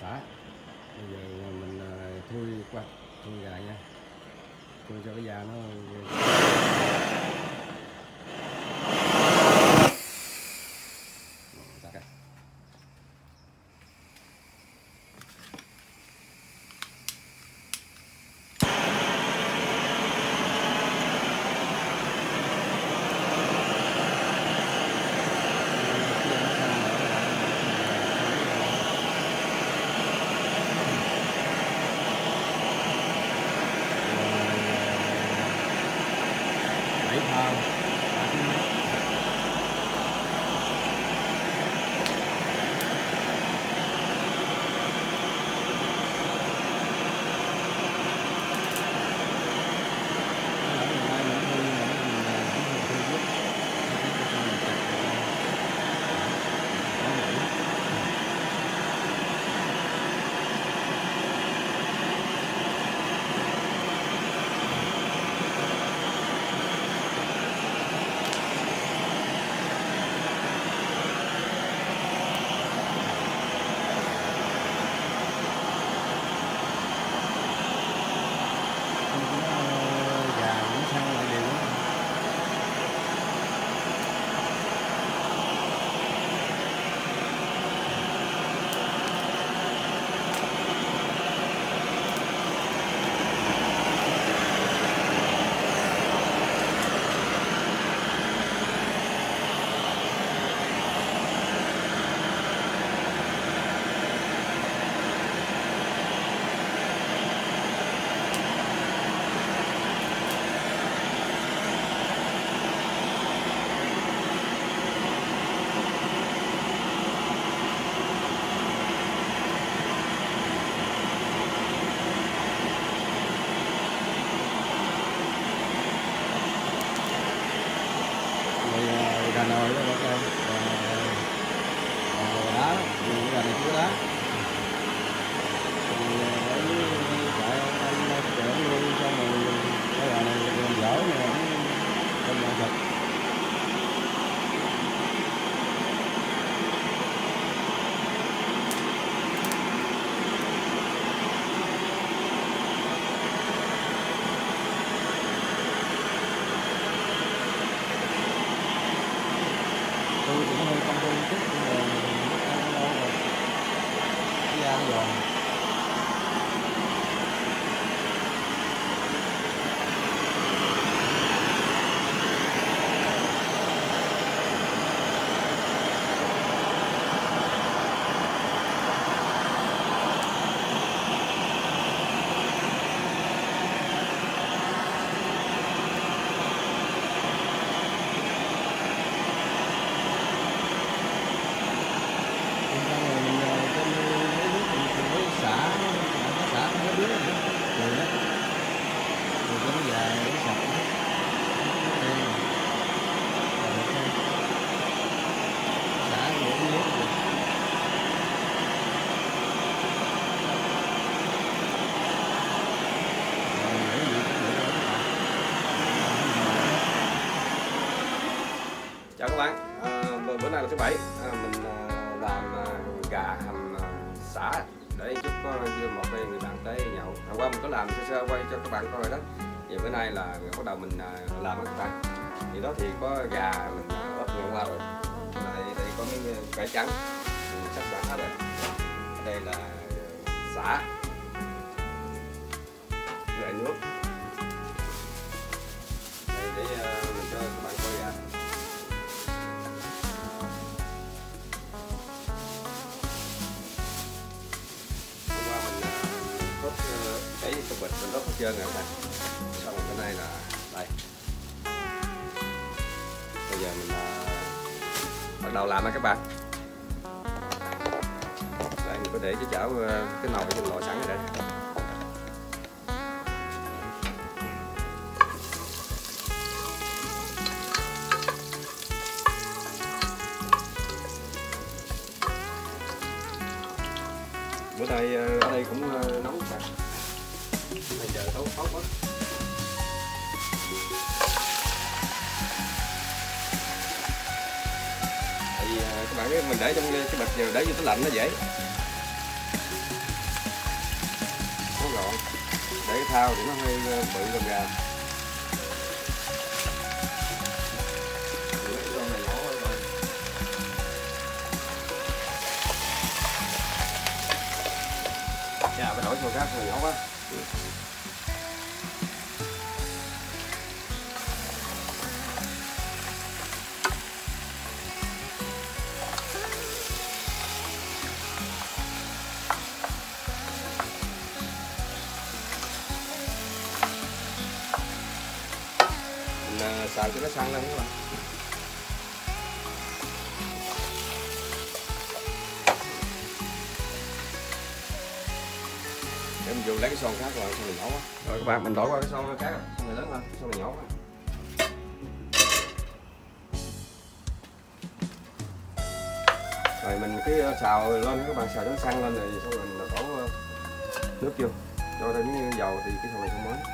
xả. Bây giờ mình thui qua thui gà nha, thui cho cái da nó gà nồi đó các em, đá, gà này chứa đá, tại anh chở luôn xong rồi cái gà này làm dở này không làm thịt. Tôi cũng hơi công phu chút nhưng mà ăn ngon rồi, cái da nó giòn. Chào các bạn, bữa nay là thứ Bảy, mình làm gà hầm xả để chúc có một người bạn tới nhậu. Hôm qua mình có làm sơ quay cho các bạn coi rồi đó. Giờ bữa nay là bắt đầu mình làm đó các bạn. Thì đó thì có gà mình ướp ngày qua rồi. Đây có miếng cải trắng, mình sắp sẵn hết rồi. Đây là xả, gà nước. Đây để mình cho các bạn coi gà. Cái bịch mình đốt hết trơn rồi nè, xong rồi cái này là đây. Bây giờ mình bắt đầu làm nha các bạn. Đây mình có để cái chảo cái nồi trên lò sẵn rồi đây. Bữa nay ở đây cũng nóng các bạn. Bây giờ tốt quá. Tại vì các bạn biết mình để trong cái bịch giờ để vô tủ lạnh nó dễ. gọn để cái thao thì nó hơi bự gần gà. Dạ, phải đổi xô khác rồi nhỏ quá. Mình xào cho nó săn lên các bạn. Để mình dùng lấy cái son khác rồi, son này nhỏ quá. Rồi các bạn, mình đổi qua cái son khác, son này lớn hơn, son này nhỏ quá. Rồi mình cái xào lên, các bạn xào cho nó săn lên rồi xong rồi mình đổ nước vô, cho thêm cái dầu thì cái son này không mới.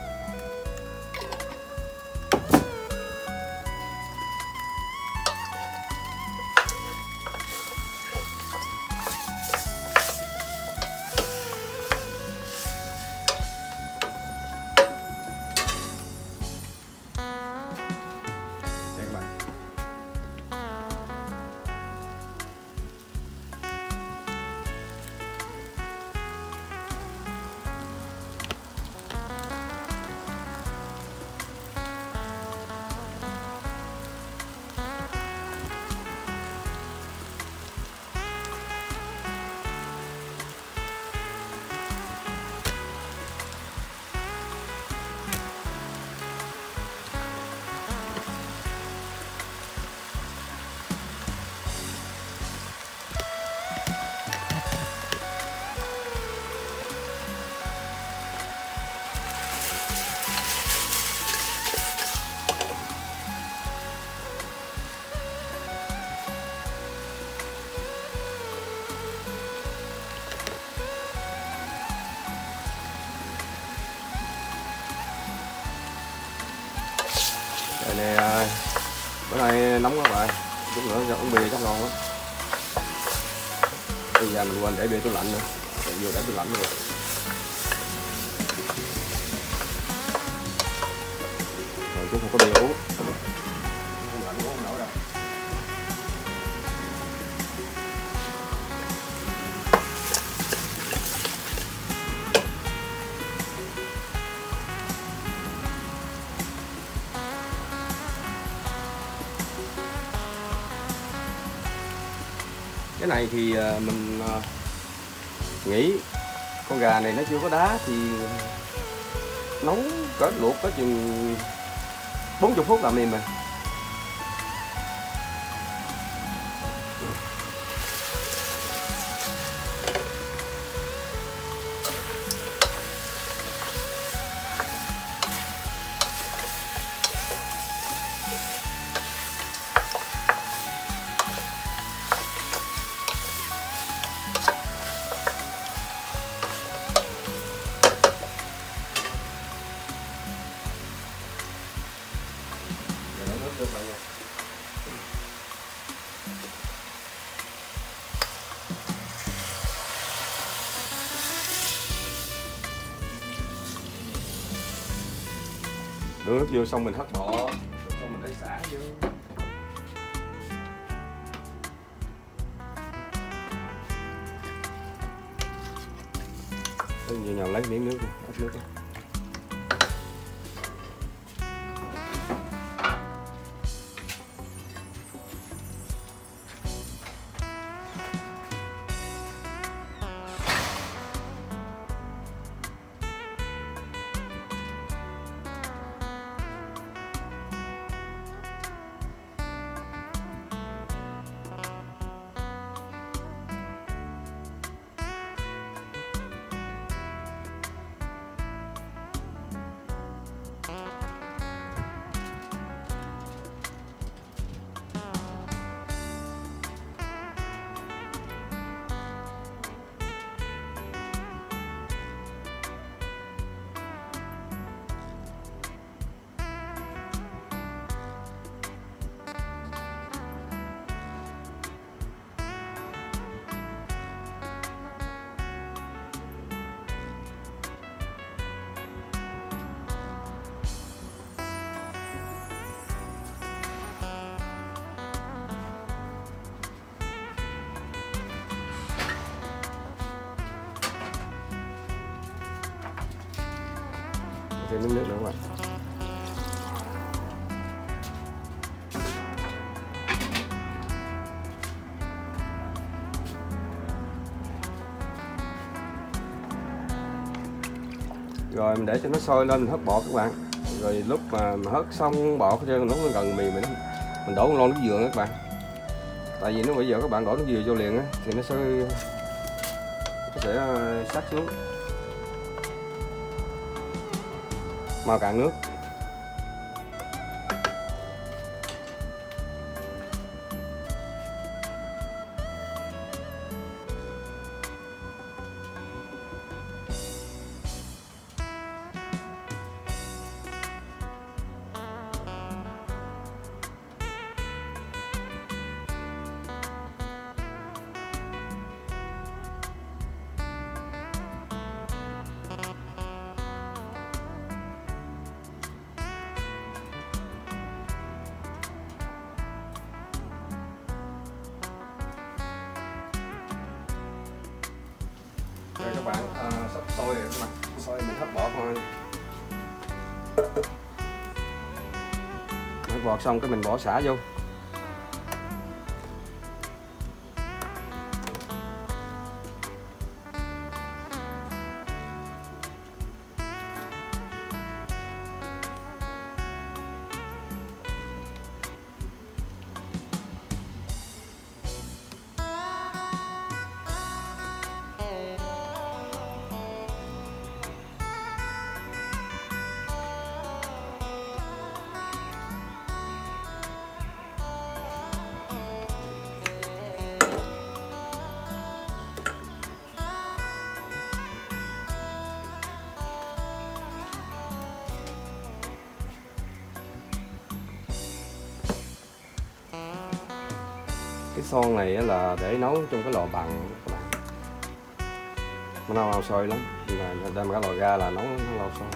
Rồi này, bữa nay nóng quá bạn, chút nữa cho uống bia chắc ngon quá. Bây giờ mình quên để bia tủ lạnh nữa, mình vừa để tủ lạnh rồi. Rồi chứ không có bia uống. Tủ lạnh uống không nổi đâu. Cái này thì mình nghĩ con gà này nó chưa có đá thì nấu cỡ luộc có chừng 40 phút là mềm rồi. Đổ nước vô xong mình hất bỏ, xong mình để xả vô. Bây giờ lấy miếng nước, ớt nước. thêm miếng nước nữa các bạn. Rồi mình để cho nó sôi lên, mình hớt bột các bạn. Rồi lúc mà hớt xong bột cho nó gần mì mình đổ một lon nước dừa các bạn. Tại vì nếu bây giờ các bạn đổ nước dừa vô liền á thì nó sẽ sát xuống. Mau cạn nước. Rồi các bạn, sắp sôi rồi các bạn, sôi mình hấp bột thôi. Hấp bột xong cái mình bỏ sả vô. Cái son này là để nấu trong cái lò bằng các bạn, nó lâu sôi lắm, đem cả lò ga là nấu nó lâu sôi.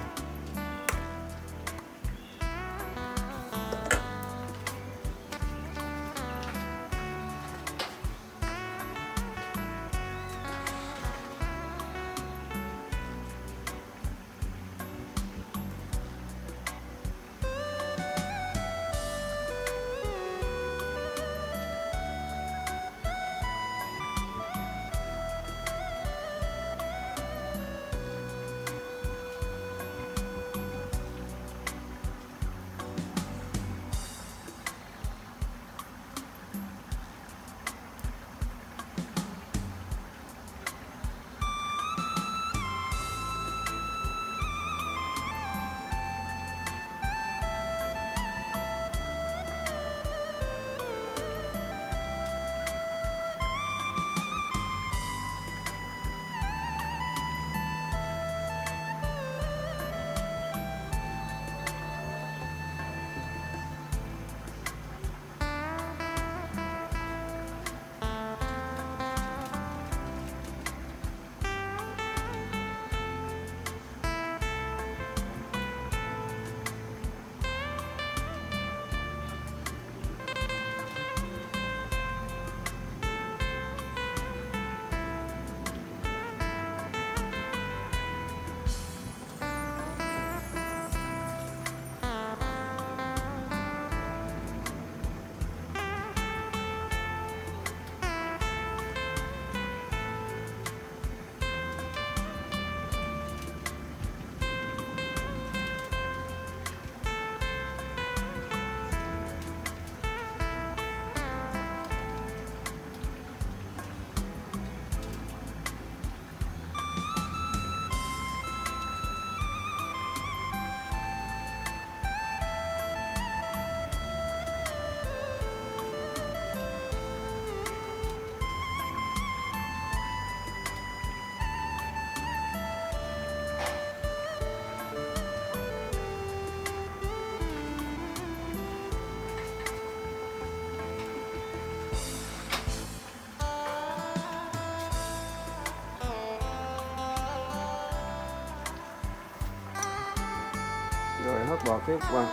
Rồi hớt bột tiếp qua.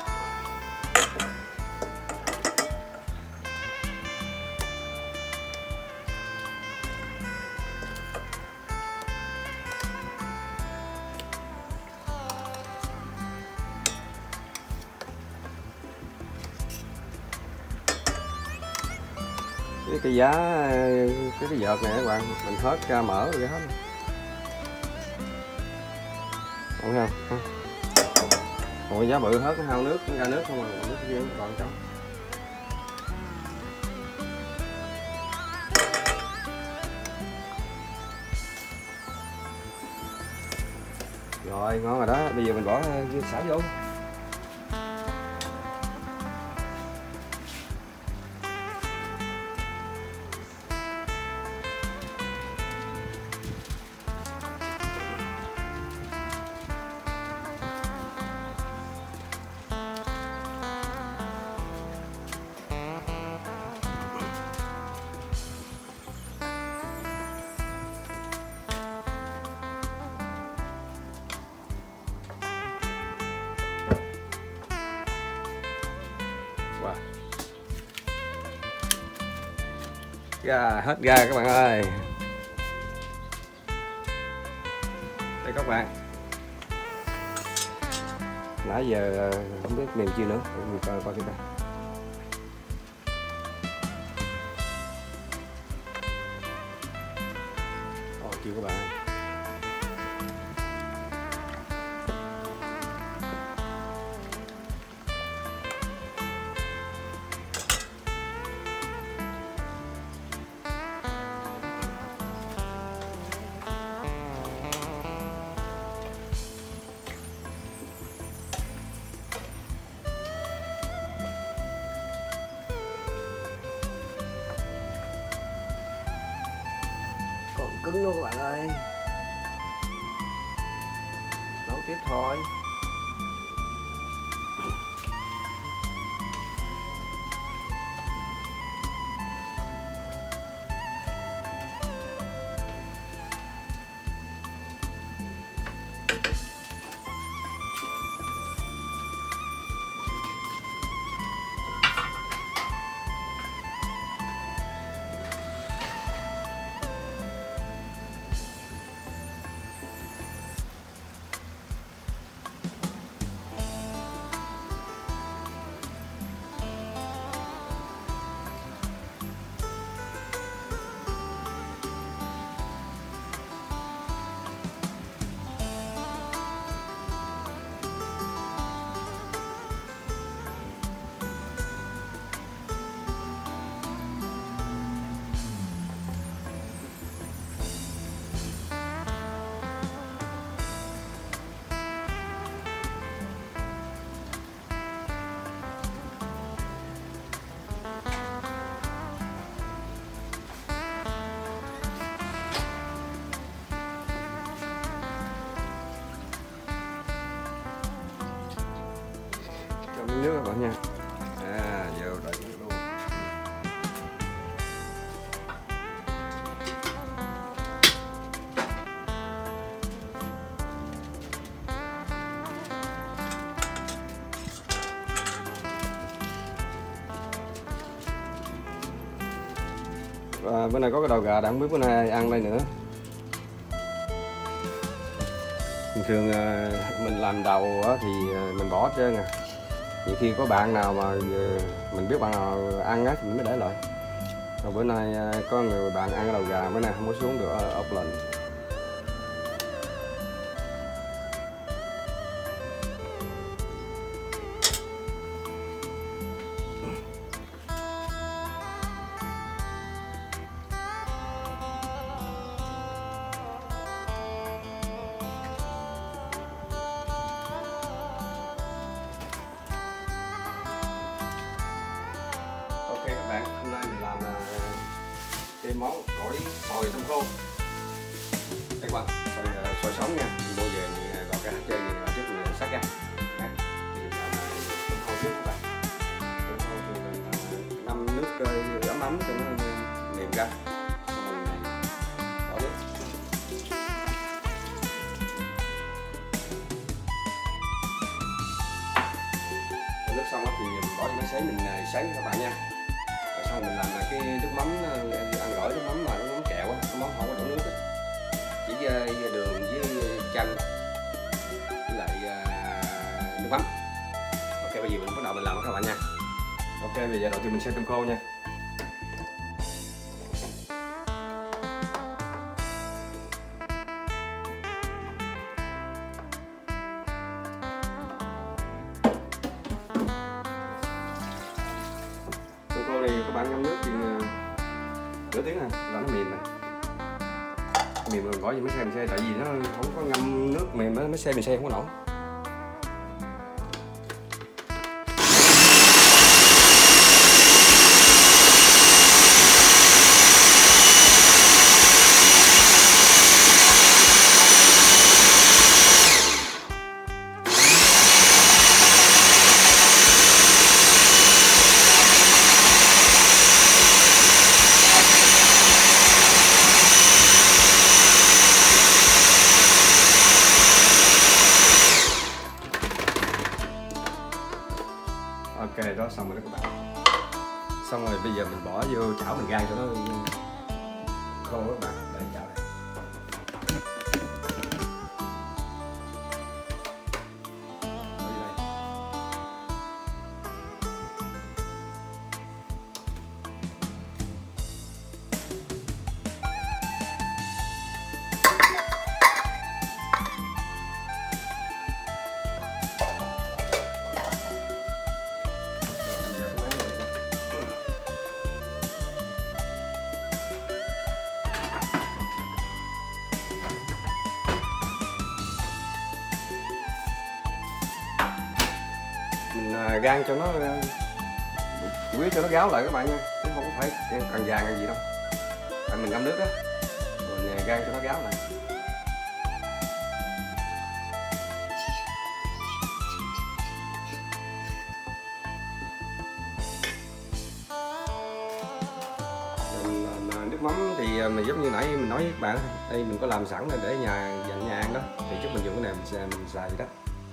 cái giá cái vợt này các bạn, mình hết ra mỡ rồi hết. Không không? Còn cái giá bự hết cái hao nước, ra nước không mà nước kia còn trong. Rồi ngon rồi đó, bây giờ mình bỏ xả vô. Wow. Hết ga các bạn ơi. Đây các bạn. Nãy giờ không biết mềm chưa nữa, mình coi cái đây. Chưa các bạn. Còn cứng luôn các bạn ơi. Nấu tiếp thôi. Nước các bạn nha. Vô đợi luôn. Và bữa nay có cái đầu gà, đang không biết bữa nay ăn đây nữa. Thường thường mình làm đầu thì mình bỏ hết trơn à. Nhiều khi có bạn nào mà mình biết bạn nào ăn á thì mình mới để lại. Rồi bữa nay có người bạn ăn cái đầu gà, bữa nay không có xuống được ốc lệnh. Ok các bạn, hôm nay mình làm cái món gỏi sồi tôm khô. Đây các bạn, sồi sống nha, mình mua về mình gọt ra hết trơn, mình chút mình sắc ra. Thì làm tôm khô trước các bạn. Tôm khô thì mình ngâm nước ấm ấm cho nó mềm ra. Xong mình bỏ nước. Bỏ nước xong thì mình bỏ vô máy sấy, mình sấy các bạn nha. Xong mình làm cái nước mắm, ăn gỏi nước mắm mà nó mắm kẹo á, nước mắm không có đổ nước á, chỉ đường với chanh với lại nước mắm. Ok, bây giờ mình bắt đầu mình làm các bạn nha. Ok, bây giờ đầu tiên mình xay tôm khô nha. các bạn ngâm nước thì nửa tiếng là nó mềm này. Mềm rồi bỏ vô máy xay mình xay, tại vì nó không có ngâm nước mềm á, máy xay mình xay không có nổi. Ok, đó xong rồi đó các bạn. Xong rồi bây giờ mình bỏ vô chảo mình rang cho nó khô các bạn. Đây chảo này. Bỏ vô đây. Mình rang cho nó chủ yếu cho nó ráo lại các bạn nha, chứ không phải càng vàng hay gì đâu, tại mình ngâm nước đó, mình rang cho nó ráo lại. Nước mắm thì mình giống như nãy mình nói với các bạn, đây mình có làm sẵn để dành nhà ăn đó, thì chút mình dùng cái này mình xài vậy đó.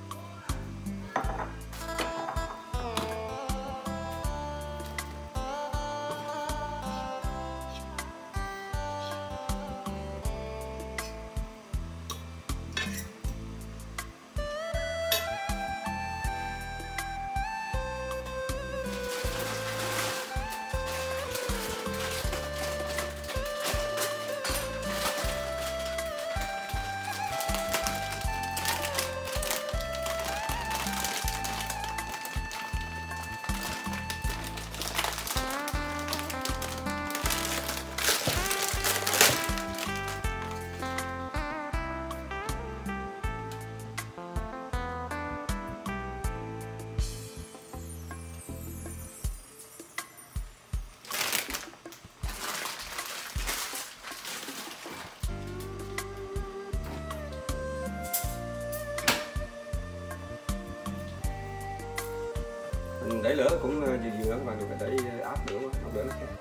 Mình để lửa cũng vừa vừa các bạn, đừng có để áp lửa nó khác.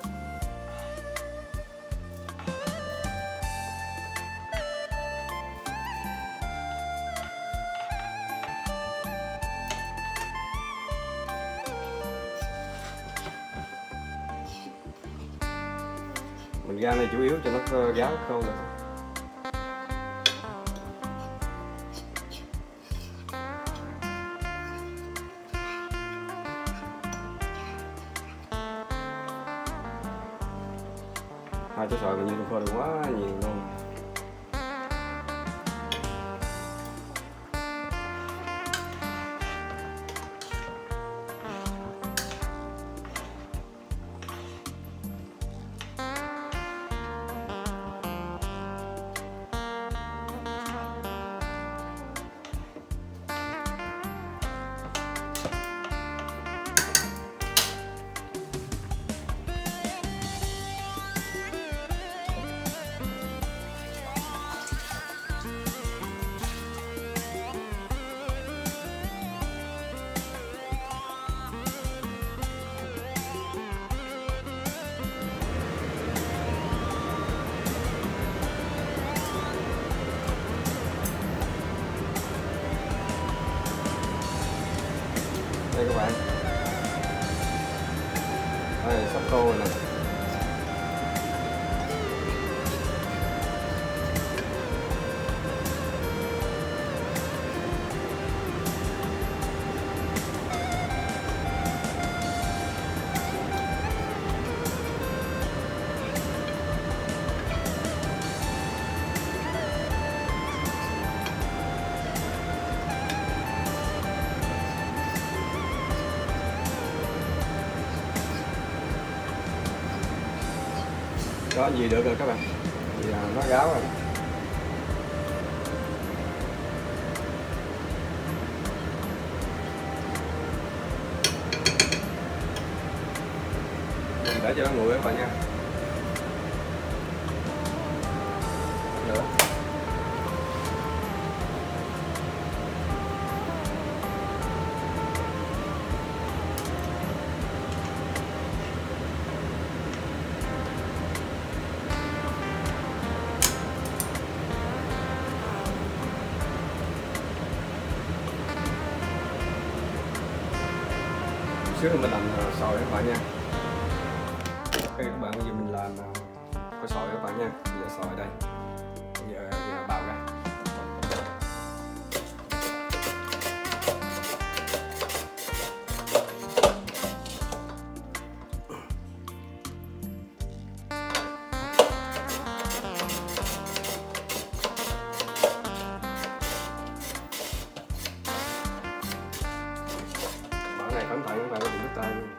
Mình rang này chủ yếu cho nó ráo khô rồi. Hai trái xoài mình như khô được quá nhiều luôn. Đây các bạn, đây sắp khô rồi nè. có gì được rồi các bạn, thì nó ráo rồi. Mình để cho nó nguội các bạn nha. Nữa. Xíu nữa mình làm sòi các bạn nha. Ok các bạn, bây giờ mình làm có sòi các bạn nha. Bây giờ sòi đây, bây giờ bào ra. Bảo này cẩn thận các bạn, đừng đứt tay luôn.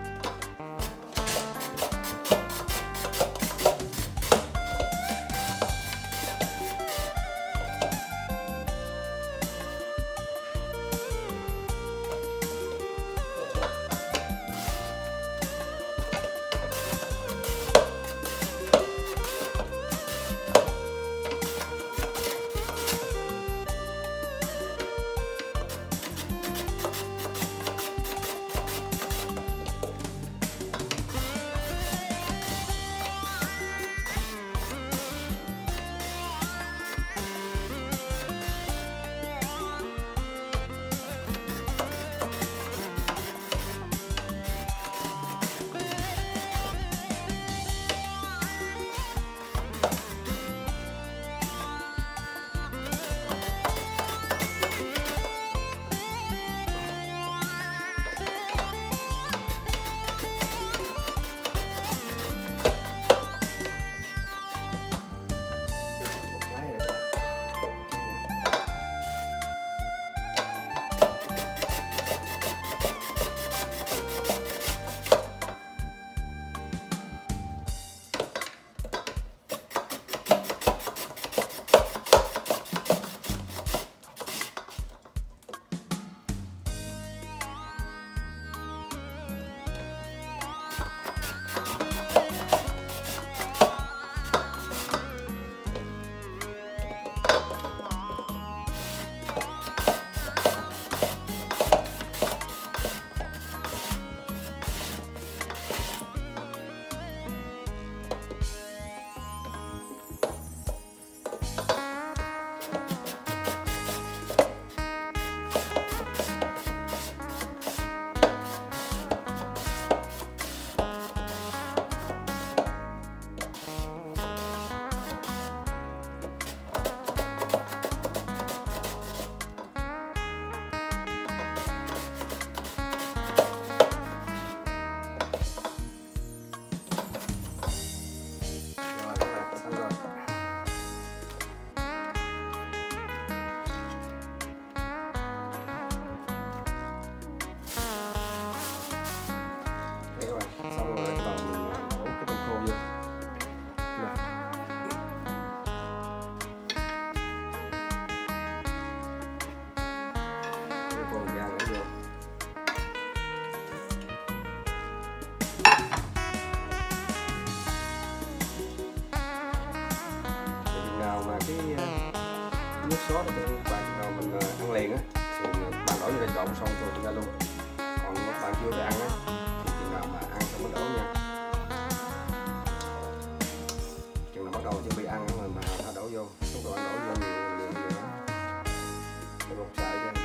nước sốt để bạn nào mình ăn liền á thì bạn đổ vô trộn xong rồi ra luôn. Còn nếu bạn chưa được ăn á thì chừng nào mà ăn xong mới đổ nha. Chừng nào bắt đầu chuẩn bị ăn rồi mà nó đổ vô, lúc rồi đổ vô nhiều vậy đó, nó lột xài ra.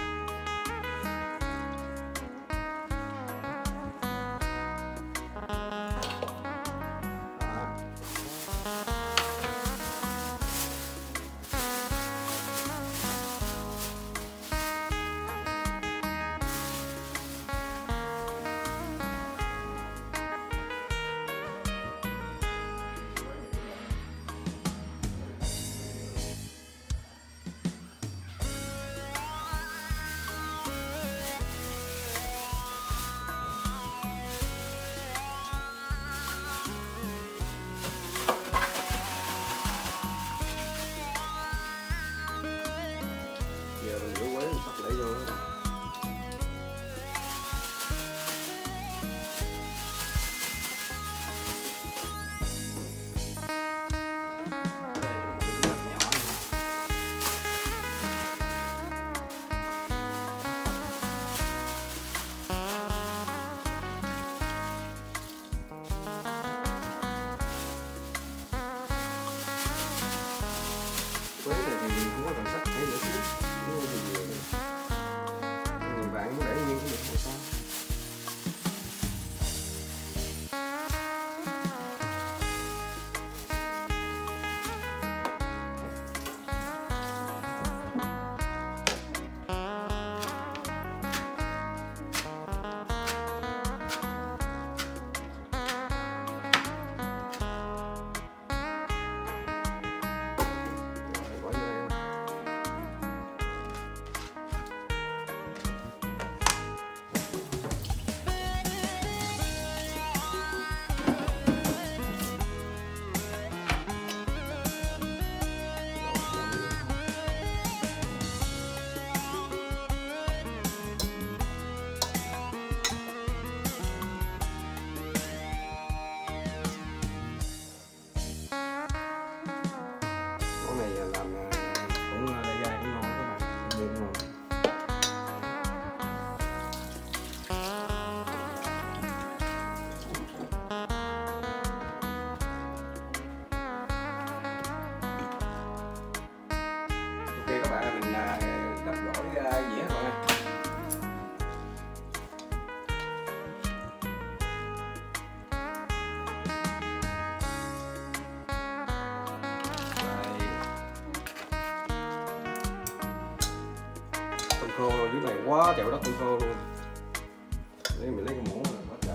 khô dưới này quá chậu đất cũng khô luôn. Để mình lấy cái muỗng là quá trời.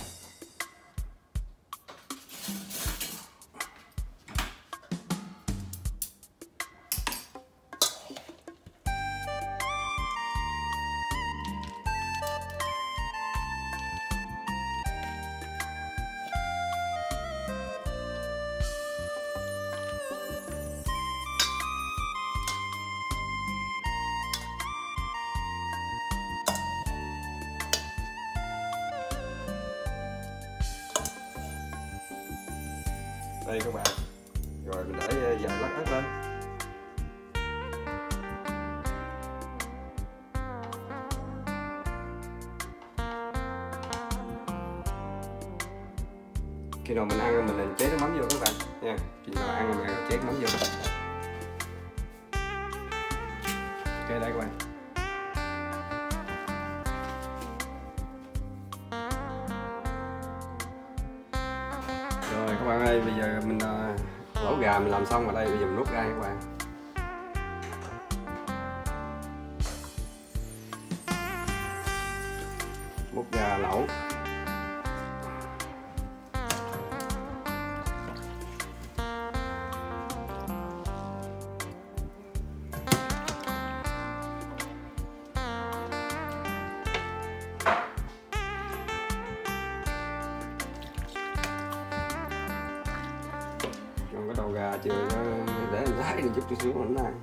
Đây các bạn, rồi mình để vài lát ớt lên. Khi nào mình ăn mình chế nước mắm vô các bạn nha. Khi nào ăn mình chế nước mắm vô. Ok đây các bạn. Rồi các bạn ơi, bây giờ mình lẩu gà mình làm xong rồi đây, bây giờ mình rút ra các bạn. Múc gà lẩu. Còn cái đầu gà chưa để mình lái đi chút xíu nữa ăn.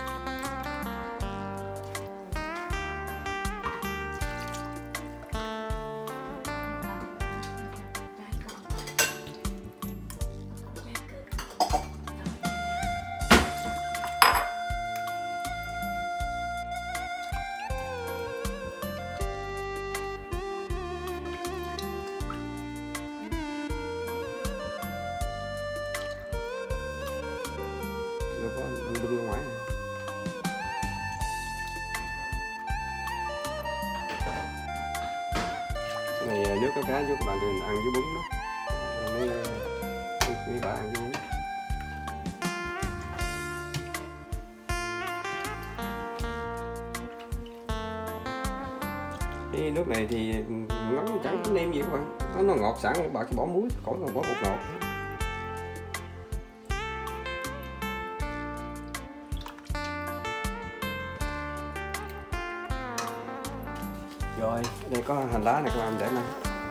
Bưng ra ngoài này. Cái này nước có cá với các bạn thì mình ăn với bún đó. Mấy bạn ăn với bún. Cái nước này thì nó chẳng có nêm gì các bạn, nó ngọt sẵn, các bạn chỉ bỏ muối, khỏi còn bỏ bột ngọt. Rồi, đây có hành lá này các bạn để nè.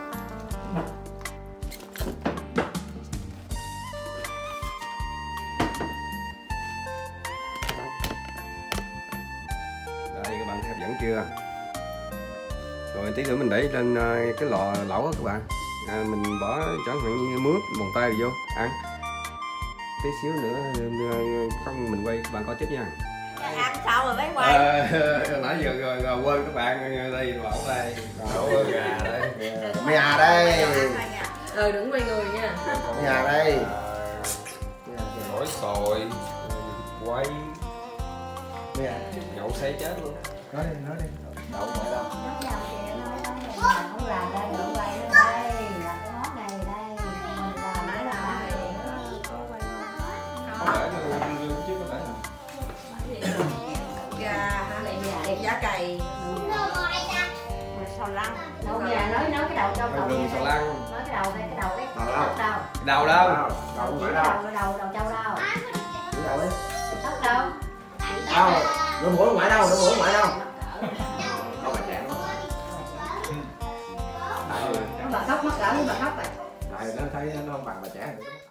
Đây các bạn thấy hấp dẫn chưa? Rồi tí nữa mình để lên cái lò lẩu đó các bạn. Mình bỏ chẳng hạn như mướp, mồng tay vô ăn. Tí xíu nữa không mình quay các bạn coi tiếp nha. Ăn sao rồi mới quay. Nãy giờ quên các bạn, đây lẩu đây, lẩu gà đây, mì à đây, Đừng quay người nha. mì à đây, nổi sồi, quay, mì à, nhậu say chết luôn. nói đi, đậu gọi đâu? Không làm đây, đừng quay nữa đây. Là cái món này đây. Mình làm nãy là Không để nó chứ có để gà giá cày. Sò lăng. Đâu nhà nói cái đầu cho cậu rừng sò lăng. Nói cái đầu đây, cái đầu đấy. Đầu đâu? Đậu gọi Đầu đâu? đầu trâu đâu? Đậu đi. Tóc đâu? Đâu? Đậu mũi ngoại đâu? Đậu mũi ngoại đâu? Đâu bà chạm. Bà khóc mắc cỡ với bà khóc rồi. Này nó thấy nó không bằng bà chạm.